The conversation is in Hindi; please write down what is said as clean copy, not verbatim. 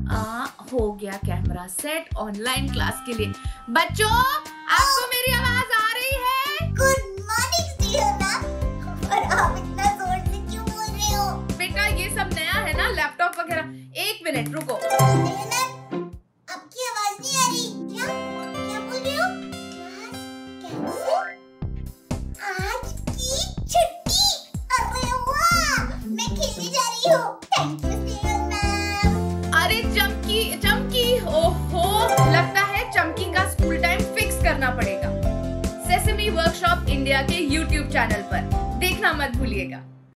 हो गया कैमरा सेट ऑनलाइन क्लास के लिए। बच्चों, आपको मेरी आवाज आ रही है? Good morning ma'am. पर आप इतना जोर से क्यों बोल रहे हो? बेटा ये सब नया है ना, लैपटॉप वगैरह। एक मिनट रुको। मैम, आपकी आवाज नहीं आ रही। क्या क्या बोल रहे हो? Class cancel? आज की छुट्टी। अरे वाह, मैं खेलने जा रही हूँ। Thank you ma'am. अरे चमकी, ओहो, लगता है चमकी का स्कूल टाइम फिक्स करना पड़ेगा। सेसेमी वर्कशॉप इंडिया के YouTube चैनल पर देखना मत भूलिएगा।